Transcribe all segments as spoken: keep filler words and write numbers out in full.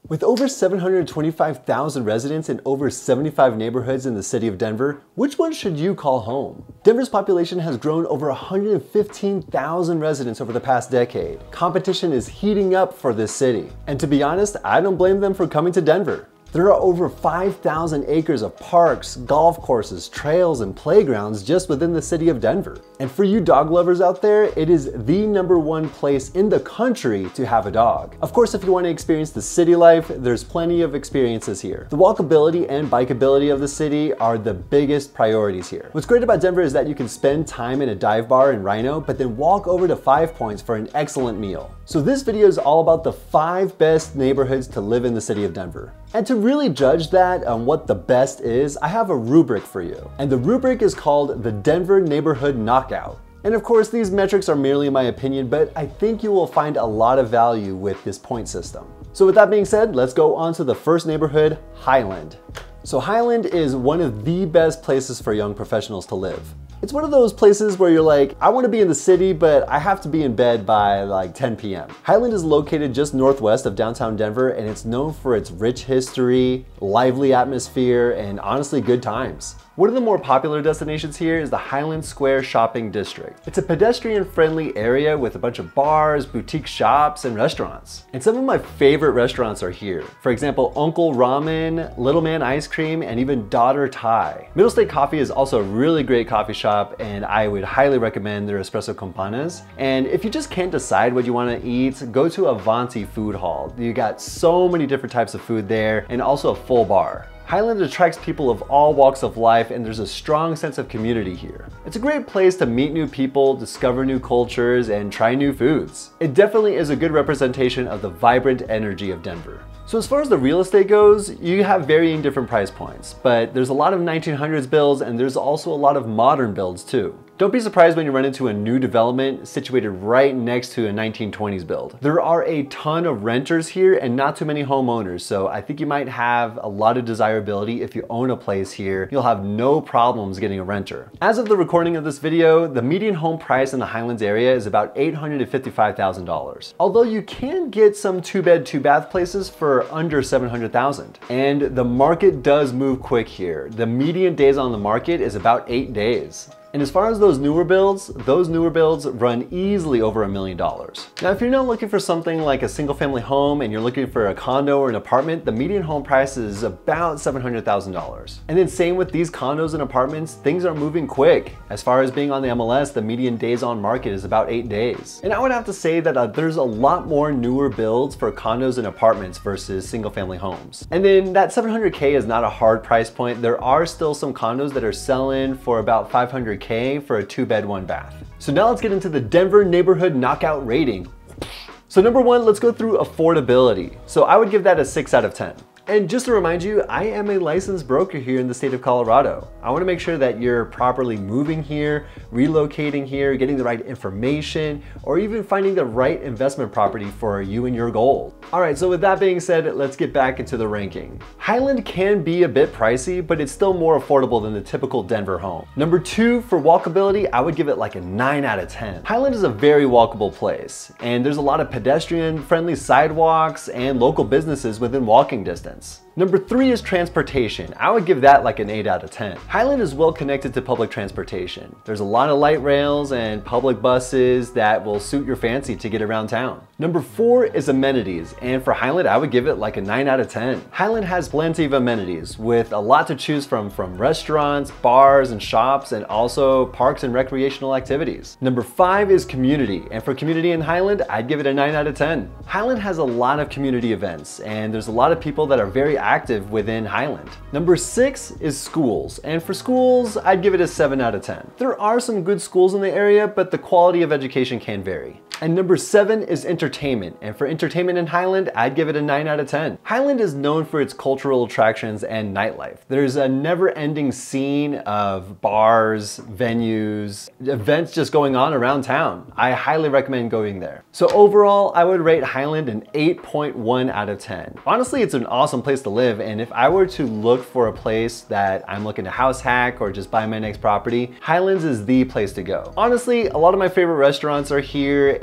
With over seven hundred twenty-five thousand residents in over seventy-five neighborhoods in the city of Denver, which one should you call home? Denver's population has grown over one hundred fifteen thousand residents over the past decade. Competition is heating up for this city. And to be honest, I don't blame them for coming to Denver. There are over five thousand acres of parks, golf courses, trails, and playgrounds just within the city of Denver. And for you dog lovers out there, it is the number one place in the country to have a dog. Of course, if you want to experience the city life, there's plenty of experiences here. The walkability and bikeability of the city are the biggest priorities here. What's great about Denver is that you can spend time in a dive bar in RINO, but then walk over to Five Points for an excellent meal. So this video is all about the five best neighborhoods to live in the city of Denver. And to really judge that on what the best is, I have a rubric for you. And the rubric is called the Denver Neighborhood Knockout. And of course, these metrics are merely my opinion, but I think you will find a lot of value with this point system. So with that being said, let's go on to the first neighborhood, Highland. So Highland is one of the best places for young professionals to live. It's one of those places where you're like, I want to be in the city, but I have to be in bed by like ten p m Highland is located just northwest of downtown Denver, and it's known for its rich history, lively atmosphere, and honestly good times. One of the more popular destinations here is the Highland Square Shopping District. It's a pedestrian-friendly area with a bunch of bars, boutique shops, and restaurants. And some of my favorite restaurants are here. For example, Uncle Ramen, Little Man Ice Cream, and even Daughter Thai. Middle State Coffee is also a really great coffee shop, and I would highly recommend their espresso campanas. And if you just can't decide what you want to eat, go to Avanti Food Hall. You got so many different types of food there, and also a full bar. Highland attracts people of all walks of life, and there's a strong sense of community here. It's a great place to meet new people, discover new cultures, and try new foods. It definitely is a good representation of the vibrant energy of Denver. So as far as the real estate goes, you have varying different price points, but there's a lot of nineteen hundreds builds, and there's also a lot of modern builds too. Don't be surprised when you run into a new development situated right next to a nineteen twenties build. There are a ton of renters here and not too many homeowners, so I think you might have a lot of desirability if you own a place here. You'll have no problems getting a renter. As of the recording of this video, the median home price in the Highlands area is about eight hundred fifty-five thousand dollars. Although you can get some two bed, two bath places for under seven hundred thousand dollars. And the market does move quick here. The median days on the market is about eight days. And as far as those newer builds, those newer builds run easily over a million dollars. Now, if you're not looking for something like a single family home and you're looking for a condo or an apartment, the median home price is about seven hundred thousand dollars. And then same with these condos and apartments, things are moving quick. As far as being on the M L S, the median days on market is about eight days. And I would have to say that uh, there's a lot more newer builds for condos and apartments versus single family homes. And then that seven hundred K is not a hard price point. There are still some condos that are selling for about five hundred K for a two bed, one bath. So now let's get into the Denver Neighborhood Knockout rating. So number one, let's go through affordability. So I would give that a six out of ten. And just to remind you, I am a licensed broker here in the state of Colorado. I want to make sure that you're properly moving here, relocating here, getting the right information, or even finding the right investment property for you and your goal. All right, so with that being said, let's get back into the ranking. Highland can be a bit pricey, but it's still more affordable than the typical Denver home. Number two, for walkability, I would give it like a nine out of ten. Highland is a very walkable place, and there's a lot of pedestrian-friendly sidewalks and local businesses within walking distance. Number three is transportation. I would give that like an eight out of ten. Highland is well connected to public transportation. There's a lot of light rails and public buses that will suit your fancy to get around town. Number four is amenities, and for Highland, I would give it like a nine out of ten. Highland has plenty of amenities with a lot to choose from, from restaurants, bars, and shops, and also parks and recreational activities. Number five is community, and for community in Highland, I'd give it a nine out of ten. Highland has a lot of community events, and there's a lot of people that are very active within Highland. Number six is schools, and for schools, I'd give it a seven out of ten. There are some good schools in the area, but the quality of education can vary. And number seven is entertainment, and for entertainment in Highland, I'd give it a nine out of ten. Highland is known for its cultural attractions and nightlife. There's a never-ending scene of bars, venues, events just going on around town. I highly recommend going there. So overall, I would rate Highland an eight point one out of ten. Honestly, it's an awesome place to live, and if I were to look for a place that I'm looking to house hack or just buy my next property, Highlands is the place to go. Honestly, a lot of my favorite restaurants are here,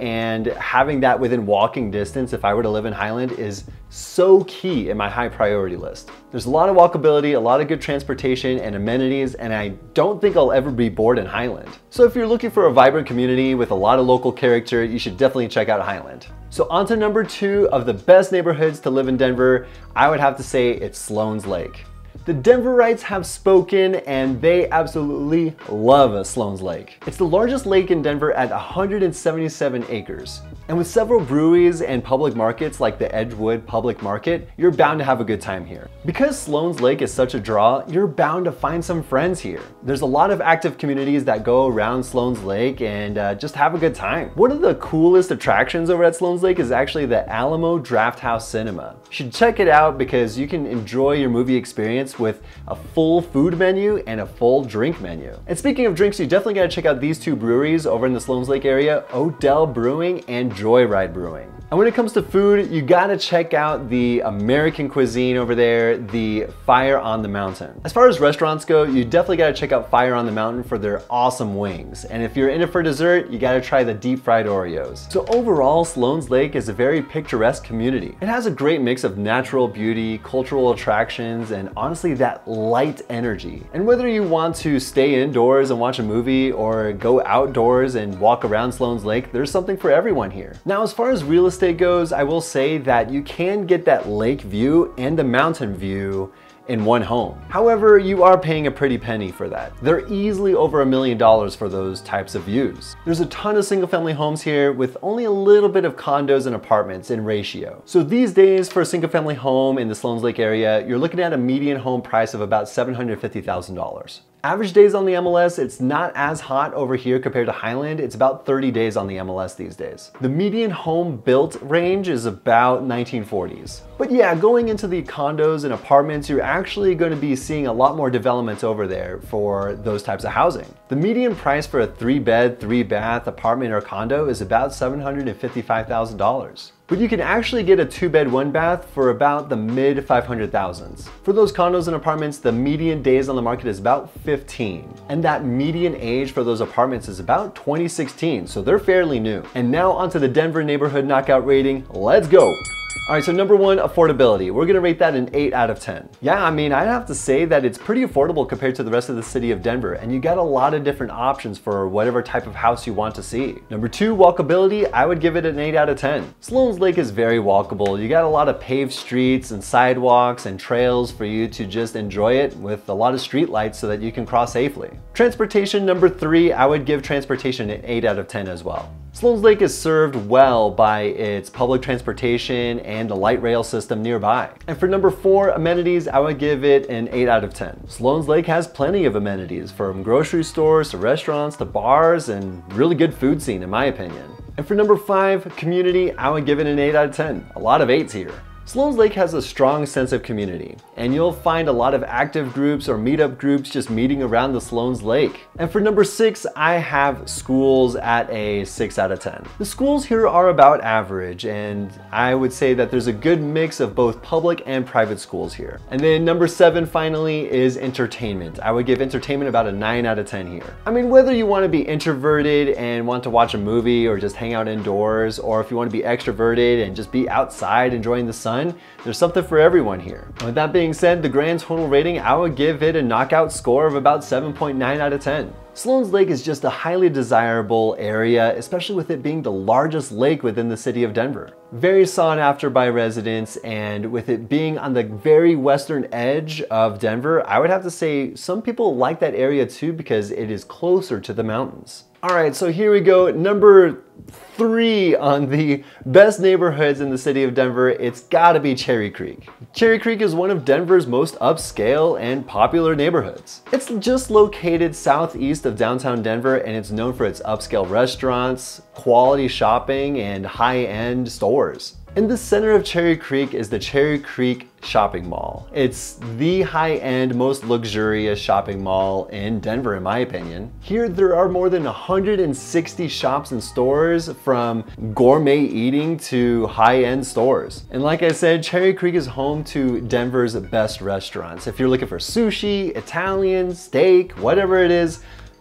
and having that within walking distance if I were to live in Highland is so key in my high priority list. There's a lot of walkability, a lot of good transportation and amenities, and I don't think I'll ever be bored in Highland. So if you're looking for a vibrant community with a lot of local character, you should definitely check out Highland. So on to number two of the best neighborhoods to live in Denver, I would have to say it's Sloan's Lake. The Denverites have spoken and they absolutely love Sloan's Lake. It's the largest lake in Denver at one hundred seventy-seven acres. And with several breweries and public markets like the Edgewood Public Market, you're bound to have a good time here. Because Sloan's Lake is such a draw, you're bound to find some friends here. There's a lot of active communities that go around Sloan's Lake and uh, just have a good time. One of the coolest attractions over at Sloan's Lake is actually the Alamo Drafthouse Cinema. You should check it out because you can enjoy your movie experience with a full food menu and a full drink menu. And speaking of drinks, you definitely gotta check out these two breweries over in the Sloan's Lake area, Odell Brewing and Joyride Brewing. And when it comes to food, you gotta check out the American cuisine over there, the Fire on the Mountain. As far as restaurants go, you definitely gotta check out Fire on the Mountain for their awesome wings. And if you're in it for dessert, you gotta try the deep fried Oreos. So overall, Sloan's Lake is a very picturesque community. It has a great mix of natural beauty, cultural attractions, and honestly that light energy. And whether you want to stay indoors and watch a movie or go outdoors and walk around Sloan's Lake, there's something for everyone here. Now, as far as real estate goes, I will say that you can get that lake view and the mountain view in one home. However, you are paying a pretty penny for that. They're easily over a million dollars for those types of views. There's a ton of single family homes here with only a little bit of condos and apartments in ratio. So these days for a single family home in the Sloan's Lake area, you're looking at a median home price of about seven hundred fifty thousand dollars. Average days on the M L S, it's not as hot over here compared to Highland. It's about thirty days on the M L S these days. The median home built range is about nineteen forties. But yeah, going into the condos and apartments, you're actually going to be seeing a lot more developments over there for those types of housing. The median price for a three bed, three bath apartment or condo is about seven hundred fifty-five thousand dollars. But you can actually get a two bed, one bath for about the mid five hundred thousands. For those condos and apartments, the median days on the market is about fifteen. And that median age for those apartments is about twenty sixteen, so they're fairly new. And now onto the Denver neighborhood knockout rating. Let's go! All right, so number one, affordability. We're gonna rate that an eight out of ten. Yeah, I mean, I'd have to say that it's pretty affordable compared to the rest of the city of Denver, and you got a lot of different options for whatever type of house you want to see. Number two, walkability. I would give it an eight out of ten. Sloan's Lake is very walkable. You got a lot of paved streets and sidewalks and trails for you to just enjoy it with a lot of street lights so that you can cross safely. Transportation, number three, I would give transportation an eight out of ten as well. Sloan's Lake is served well by its public transportation and the light rail system nearby. And for number four, amenities, I would give it an eight out of ten. Sloan's Lake has plenty of amenities, from grocery stores to restaurants to bars, and really good food scene in my opinion. And for number five, community, I would give it an eight out of ten. A lot of eights here. Sloan's Lake has a strong sense of community, and you'll find a lot of active groups or meetup groups just meeting around the Sloan's Lake. And for number six, I have schools at a six out of ten. The schools here are about average, and I would say that there's a good mix of both public and private schools here. And then number seven, finally, is entertainment. I would give entertainment about a nine out of ten here. I mean, whether you want to be introverted and want to watch a movie or just hang out indoors, or if you want to be extroverted and just be outside enjoying the sun, there's something for everyone here. And with that being said, the grand total rating, I would give it a knockout score of about seven point nine out of ten. Sloan's Lake is just a highly desirable area, especially with it being the largest lake within the city of Denver. Very sought after by residents, and with it being on the very western edge of Denver, I would have to say some people like that area too because it is closer to the mountains. All right, so here we go. Number three on the best neighborhoods in the city of Denver, it's gotta be Cherry Creek. Cherry Creek is one of Denver's most upscale and popular neighborhoods. It's just located southeast of downtown Denver, and it's known for its upscale restaurants, quality shopping, and high-end stores. In the center of Cherry Creek is the Cherry Creek Shopping Mall. It's the high-end, most luxurious shopping mall in Denver, in my opinion. Here, there are more than one hundred sixty shops and stores, from gourmet eating to high-end stores. And like I said, Cherry Creek is home to Denver's best restaurants. If you're looking for sushi, Italian, steak, whatever it is,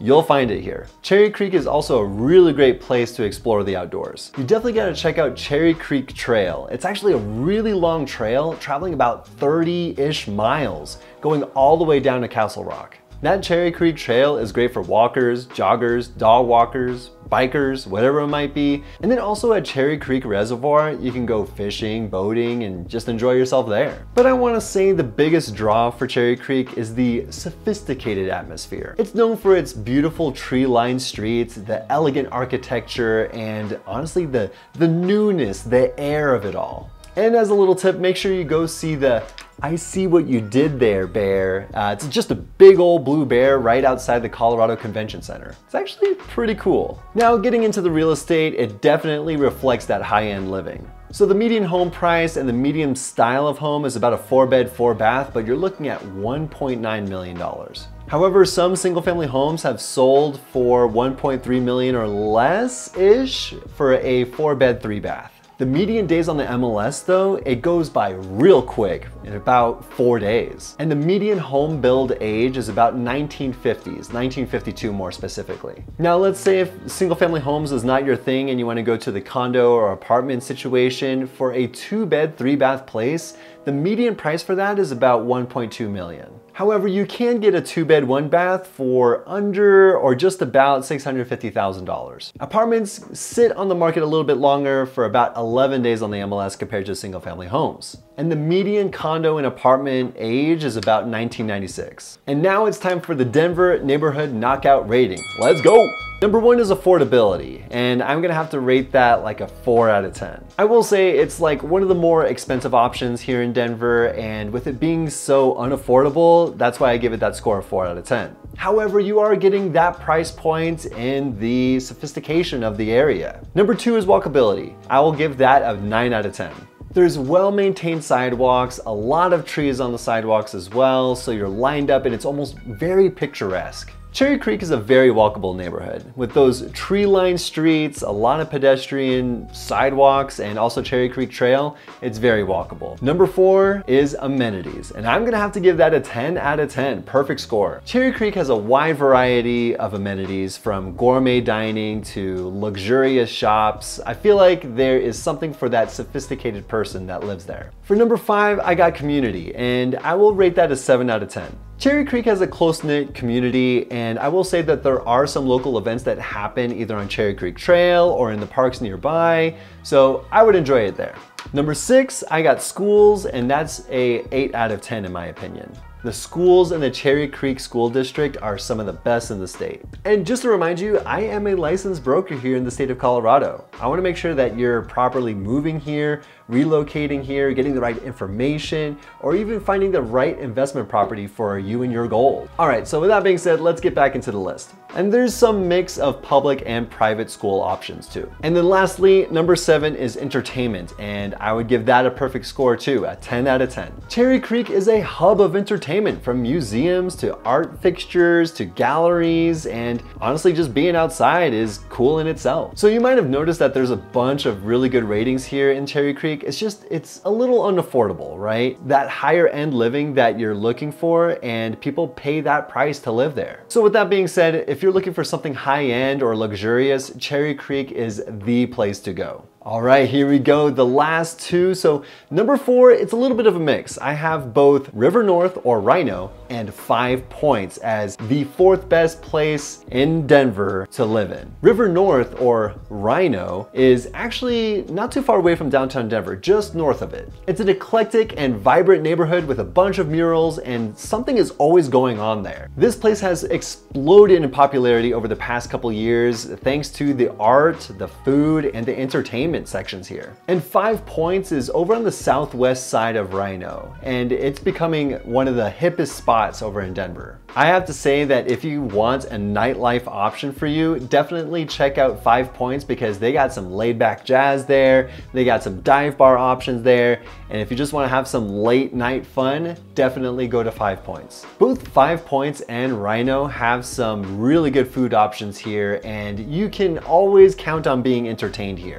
you'll find it here. Cherry Creek is also a really great place to explore the outdoors. You definitely gotta check out Cherry Creek Trail. It's actually a really long trail, traveling about thirty-ish miles, going all the way down to Castle Rock. That Cherry Creek Trail is great for walkers, joggers, dog walkers, bikers, whatever it might be. And then also at Cherry Creek Reservoir, you can go fishing, boating, and just enjoy yourself there. But I wanna say the biggest draw for Cherry Creek is the sophisticated atmosphere. It's known for its beautiful tree-lined streets, the elegant architecture, and honestly, the, the newness, the air of it all. And as a little tip, make sure you go see the I See What You Did There bear. Uh, it's just a big old blue bear right outside the Colorado Convention Center. It's actually pretty cool. Now, getting into the real estate, it definitely reflects that high-end living. So the median home price and the median style of home is about a four bed, four bath, but you're looking at one point nine million dollars. However, some single family homes have sold for one point three million dollars or less-ish for a four bed, three bath. The median days on the M L S though, it goes by real quick in about four days. And the median home build age is about nineteen fifties, nineteen fifty-two more specifically. Now let's say if single family homes is not your thing and you want to go to the condo or apartment situation, for a two bed, three bath place, the median price for that is about one point two million dollars. However, you can get a two bed, one bath for under or just about six hundred fifty thousand dollars. Apartments sit on the market a little bit longer for about eleven days on the M L S compared to single family homes. And the median condo and apartment age is about nineteen ninety-six. And now it's time for the Denver Neighborhood Knockout Rating. Let's go! Number one is affordability, and I'm gonna have to rate that like a four out of ten. I will say it's like one of the more expensive options here in Denver, and with it being so unaffordable, that's why I give it that score of four out of ten. However, you are getting that price point in the sophistication of the area. Number two is walkability. I will give that a nine out of ten. There's well-maintained sidewalks, a lot of trees on the sidewalks as well, so you're lined up and it's almost very picturesque. Cherry Creek is a very walkable neighborhood with those tree-lined streets, a lot of pedestrian sidewalks, and also Cherry Creek Trail. It's very walkable. Number four is amenities, and I'm gonna have to give that a ten out of ten, perfect score. Cherry Creek has a wide variety of amenities, from gourmet dining to luxurious shops. I feel like there is something for that sophisticated person that lives there. For number five, I got community, and I will rate that a seven out of ten. Cherry Creek has a close-knit community, and I will say that there are some local events that happen either on Cherry Creek Trail or in the parks nearby, so I would enjoy it there. Number six, I got schools, and that's a eight out of ten in my opinion. The schools in the Cherry Creek School District are some of the best in the state. And just to remind you, I am a licensed broker here in the state of Colorado. I want to make sure that you're properly moving here, relocating here, getting the right information, or even finding the right investment property for you and your goal. All right, so with that being said, let's get back into the list. And there's some mix of public and private school options too. And then lastly, number seven is entertainment, and I would give that a perfect score too, a ten out of ten. Cherry Creek is a hub of entertainment, from museums to art fixtures to galleries, and honestly just being outside is cool in itself. So you might have noticed that there's a bunch of really good ratings here in Cherry Creek. It's just, it's a little unaffordable, right? That higher end living that you're looking for, and people pay that price to live there. So with that being said, if you're looking for something high end or luxurious, Cherry Creek is the place to go. All right, here we go, the last two. So number four, it's a little bit of a mix. I have both River North or RINO and Five Points as the fourth best place in Denver to live in. River North or RINO is actually not too far away from downtown Denver, just north of it. It's an eclectic and vibrant neighborhood with a bunch of murals, and something is always going on there. This place has exploded in popularity over the past couple years thanks to the art, the food, and the entertainment sections here. And Five Points is over on the southwest side of RINO, and it's becoming one of the hippest spots over in Denver. I have to say that if you want a nightlife option for you, definitely check out Five Points, because they got some laid back jazz there, they got some dive bar options there, and if you just want to have some late night fun, definitely go to Five Points. Both Five Points and RINO have some really good food options here, and you can always count on being entertained here. Whether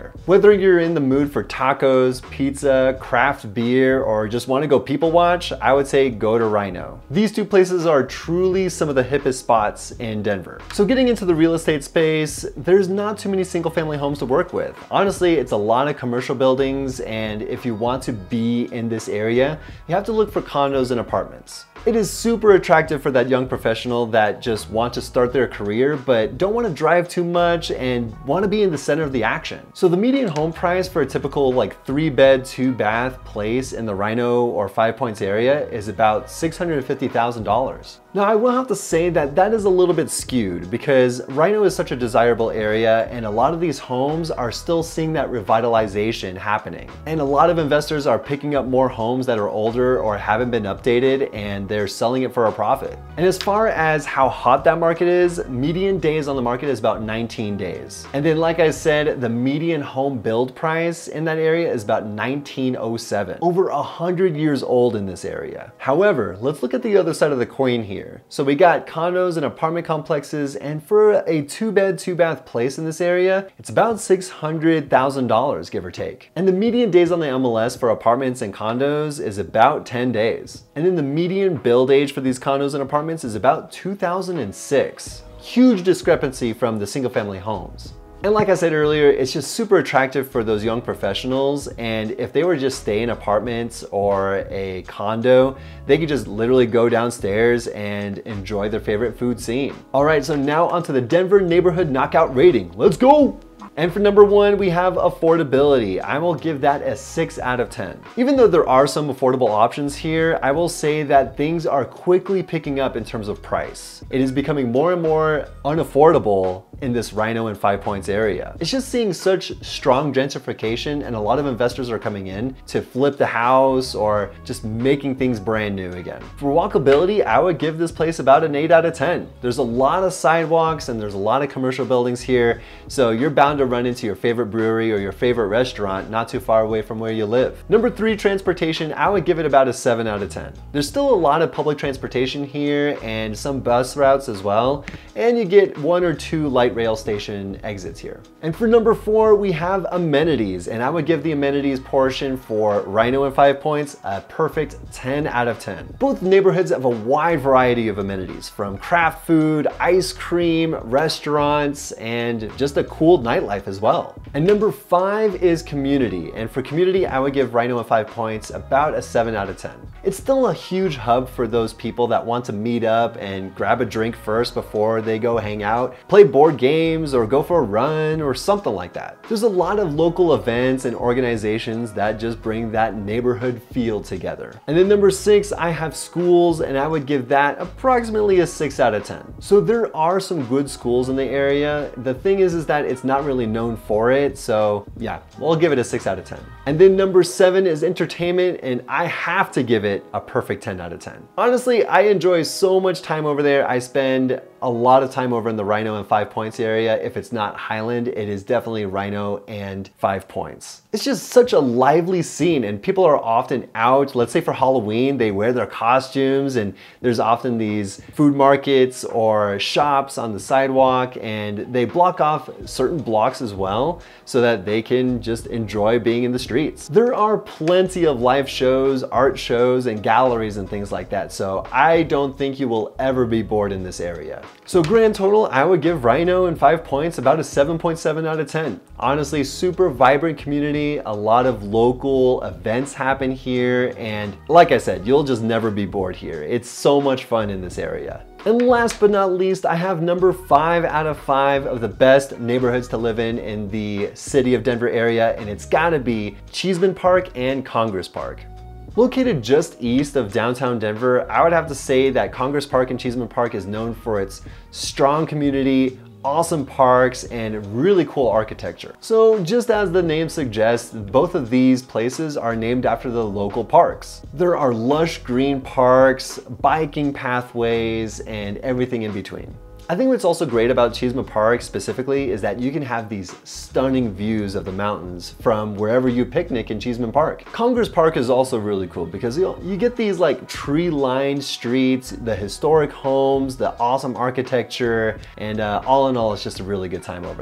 Whether you're in the mood for tacos, pizza, craft beer, or just want to go people watch, I would say go to RINO. These two places are truly some of the hippest spots in Denver. So getting into the real estate space, there's not too many single family homes to work with. Honestly, it's a lot of commercial buildings, and if you want to be in this area, you have to look for condos and apartments. It is super attractive for that young professional that just want to start their career but don't want to drive too much and want to be in the center of the action. So the median home price for a typical like three bed, two bath place in the RINO or Five Points area is about six hundred fifty thousand dollars. Now I will have to say that that is a little bit skewed because RINO is such a desirable area and a lot of these homes are still seeing that revitalization happening. And a lot of investors are picking up more homes that are older or haven't been updated and they're selling it for a profit. And as far as how hot that market is, median days on the market is about nineteen days. And then like I said, the median home build price in that area is about nineteen oh seven. Over a hundred years old in this area. However, let's look at the other side of the coin here. So we got condos and apartment complexes, and for a two bed, two bath place in this area, it's about six hundred thousand dollars, give or take. And the median days on the M L S for apartments and condos is about ten days. And then the median build age for these condos and apartments is about two thousand six. Huge discrepancy from the single family homes. And like I said earlier, it's just super attractive for those young professionals, and if they were just stay in apartments or a condo, they could just literally go downstairs and enjoy their favorite food scene. All right, so now onto the Denver neighborhood knockout rating. Let's go! And for number one, we have affordability. I will give that a six out of ten. Even though there are some affordable options here, I will say that things are quickly picking up in terms of price. It is becoming more and more unaffordable in this RINO and Five Points area. It's just seeing such strong gentrification, and a lot of investors are coming in to flip the house or just making things brand new again. For walkability, I would give this place about an eight out of ten. There's a lot of sidewalks and there's a lot of commercial buildings here, so you're bound to run into your favorite brewery or your favorite restaurant not too far away from where you live. Number three, transportation, I would give it about a seven out of ten. There's still a lot of public transportation here and some bus routes as well, and you get one or two light rail station exits here. And for number four, we have amenities, and I would give the amenities portion for RINO and Five Points a perfect ten out of ten. Both neighborhoods have a wide variety of amenities, from craft food, ice cream, restaurants, and just a cool nightlife as well. And number five is community, and for community, I would give RINO and Five Points about a seven out of ten. It's still a huge hub for those people that want to meet up and grab a drink first before they go hang out, play board games, or go for a run or something like that. There's a lot of local events and organizations that just bring that neighborhood feel together. And then number six, I have schools, and I would give that approximately a six out of ten. So there are some good schools in the area. The thing is, is that it's not really known for it. So yeah, we'll give it a six out of ten. And then number seven is entertainment, and I have to give it a perfect ten out of ten. Honestly, I enjoy so much time over there. I spend a lot of time over in the RINO and Five Points area. If it's not Highland, it is definitely RINO and Five Points. It's just such a lively scene, and people are often out. Let's say for Halloween, they wear their costumes, and there's often these food markets or shops on the sidewalk, and they block off certain blocks as well so that they can just enjoy being in the streets. There are plenty of live shows, art shows, and galleries and things like that, so I don't think you will ever be bored in this area. So grand total, I would give RINO and Five Points about a seven point seven out of ten. Honestly, super vibrant community, a lot of local events happen here, and like I said, you'll just never be bored here. It's so much fun in this area. And last but not least, I have number five out of five of the best neighborhoods to live in in the city of Denver area, and it's gotta be Cheesman Park and Congress Park. Located just east of downtown Denver, I would have to say that Congress Park and Cheesman Park is known for its strong community, awesome parks, and really cool architecture. So just as the name suggests, both of these places are named after the local parks. There are lush green parks, biking pathways, and everything in between. I think what's also great about Cheesman Park specifically is that you can have these stunning views of the mountains from wherever you picnic in Cheesman Park. Congress Park is also really cool because you you get these like tree-lined streets, the historic homes, the awesome architecture, and uh, all in all, it's just a really good time over there.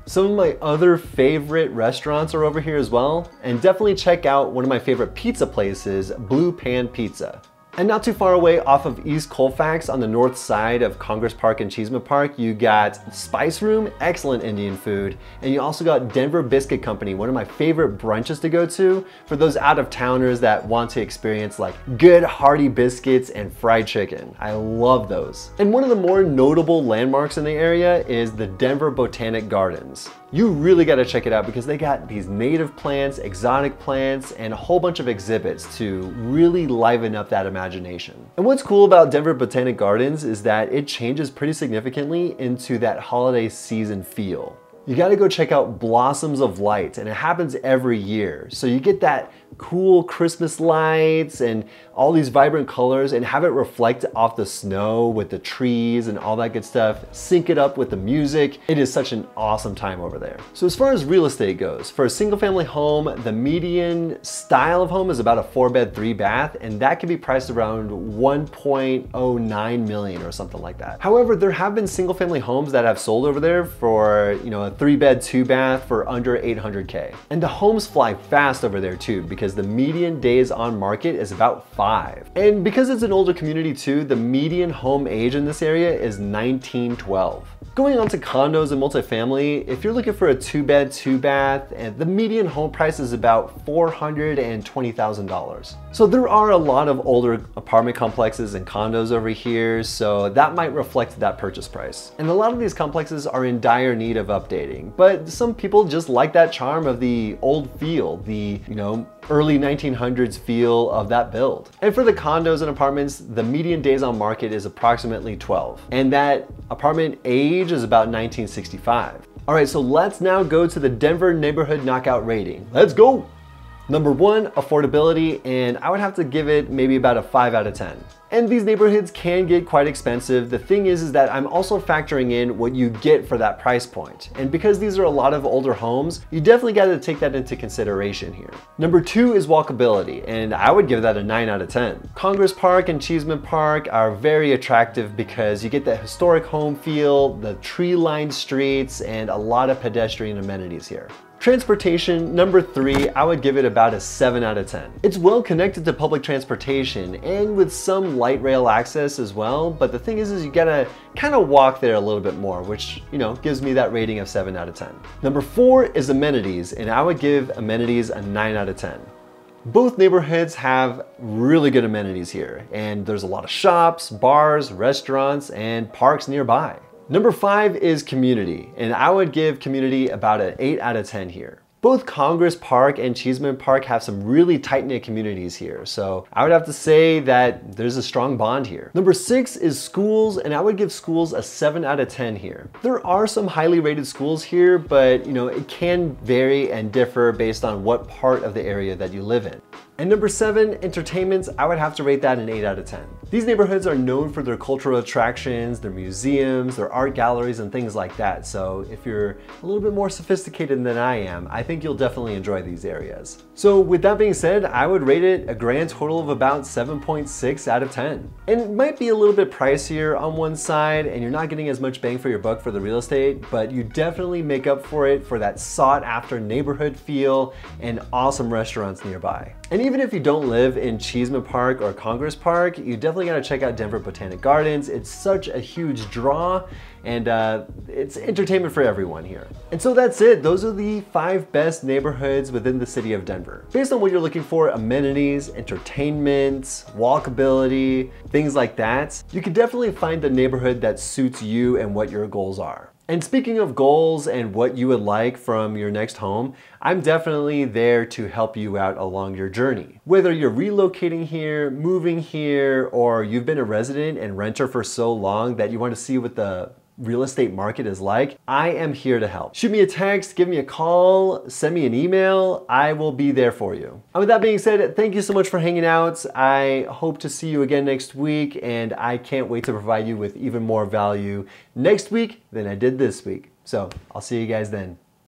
Some of my other favorite restaurants are over here as well, and definitely check out one of my favorite pizza places, Blue Pan Pizza. And not too far away off of East Colfax on the north side of Congress Park and Cheesman Park, you got Spice Room, excellent Indian food, and you also got Denver Biscuit Company, one of my favorite brunches to go to for those out-of-towners that want to experience like good hearty biscuits and fried chicken. I love those. And one of the more notable landmarks in the area is the Denver Botanic Gardens. You really got to check it out because they got these native plants, exotic plants, and a whole bunch of exhibits to really liven up that imagination. And what's cool about Denver Botanic Gardens is that it changes pretty significantly into that holiday season feel. You got to go check out Blossoms of Light, and it happens every year. So you get that cool Christmas lights and all these vibrant colors and have it reflect off the snow with the trees and all that good stuff. Sync it up with the music. It is such an awesome time over there. So as far as real estate goes, for a single family home, the median style of home is about a four bed, three bath, and that can be priced around one point oh nine million or something like that. However, there have been single family homes that have sold over there for, you know, a three bed, two bath for under eight hundred K. And the homes fly fast over there too, because the median days on market is about five. And because it's an older community too, the median home age in this area is nineteen twelve. Going on to condos and multifamily, if you're looking for a two bed, two bath, and the median home price is about four hundred twenty thousand dollars. So there are a lot of older apartment complexes and condos over here, so that might reflect that purchase price. And a lot of these complexes are in dire need of updating, but some people just like that charm of the old feel, the, you know, early nineteen hundreds feel of that build. And for the condos and apartments, the median days on market is approximately twelve. And that apartment age is about nineteen sixty-five. All right, so let's now go to the Denver neighborhood knockout rating. Let's go. Number one, affordability, and I would have to give it maybe about a five out of ten. And these neighborhoods can get quite expensive. The thing is, is that I'm also factoring in what you get for that price point. And because these are a lot of older homes, you definitely got to take that into consideration here. Number two is walkability, and I would give that a nine out of ten. Congress Park and Cheesman Park are very attractive because you get the historic home feel, the tree-lined streets, and a lot of pedestrian amenities here. Transportation, number three, I would give it about a seven out of ten. It's well connected to public transportation and with some light rail access as well, but the thing is, is you gotta kind of walk there a little bit more, which, you know, gives me that rating of seven out of ten. Number four is amenities, and I would give amenities a nine out of ten. Both neighborhoods have really good amenities here, and there's a lot of shops, bars, restaurants, and parks nearby. Number five is community, and I would give community about an eight out of ten here. Both Congress Park and Cheesman Park have some really tight-knit communities here, so I would have to say that there's a strong bond here. Number six is schools, and I would give schools a seven out of ten here. There are some highly rated schools here, but you know, it can vary and differ based on what part of the area that you live in. And number seven, entertainment, I would have to rate that an eight out of ten. These neighborhoods are known for their cultural attractions, their museums, their art galleries, and things like that. So if you're a little bit more sophisticated than I am, I think you'll definitely enjoy these areas. So with that being said, I would rate it a grand total of about seven point six out of ten. And it might be a little bit pricier on one side, and you're not getting as much bang for your buck for the real estate, but you definitely make up for it for that sought after neighborhood feel and awesome restaurants nearby. And even if you don't live in Cheesman Park or Congress Park, you definitely gotta check out Denver Botanic Gardens. It's such a huge draw, and uh, it's entertainment for everyone here. And so that's it. Those are the five best neighborhoods within the city of Denver. Based on what you're looking for, amenities, entertainment, walkability, things like that, you can definitely find the neighborhood that suits you and what your goals are. And speaking of goals and what you would like from your next home, I'm definitely there to help you out along your journey. Whether you're relocating here, moving here, or you've been a resident and renter for so long that you want to see what the real estate market is like, I am here to help. Shoot me a text, give me a call, send me an email. I will be there for you. And with that being said, thank you so much for hanging out. I hope to see you again next week, and I can't wait to provide you with even more value next week than I did this week. So I'll see you guys then.